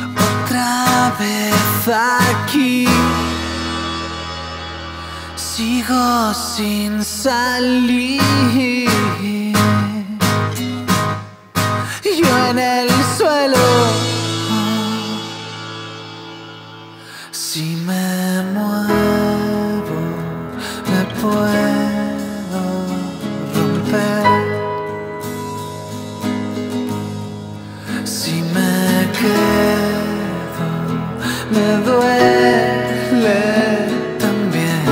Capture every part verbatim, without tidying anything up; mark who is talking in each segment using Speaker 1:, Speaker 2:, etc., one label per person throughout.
Speaker 1: Otra vez aquí, sigo sin salir. Yo en el suelo, si me muevo, me puedo romper. Si me quedo, me duele también.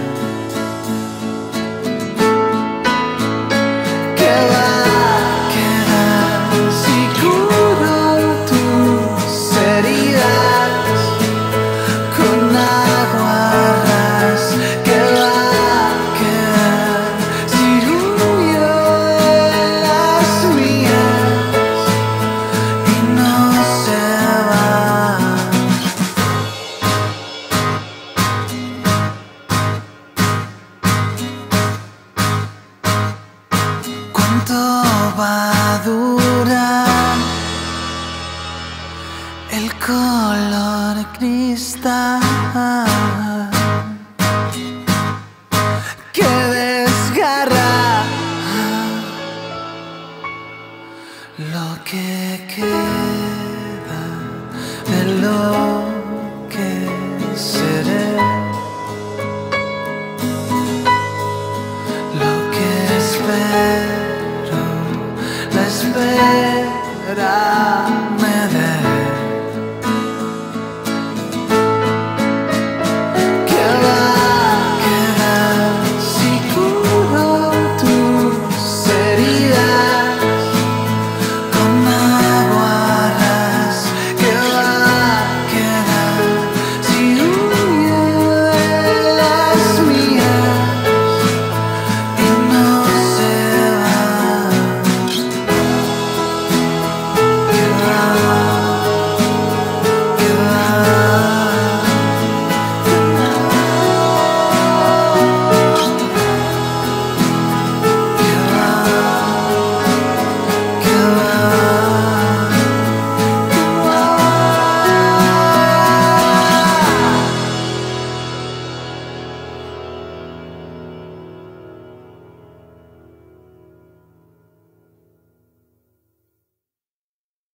Speaker 1: ¿Qué va a quedar si curo tus heridas con agua ras? ¿Qué va a quedar si huyo de las mías y no se va? ¿Cuánto va a durar el color cristal que desgarra lo que queda de lo que seré? Lo que espero, la espera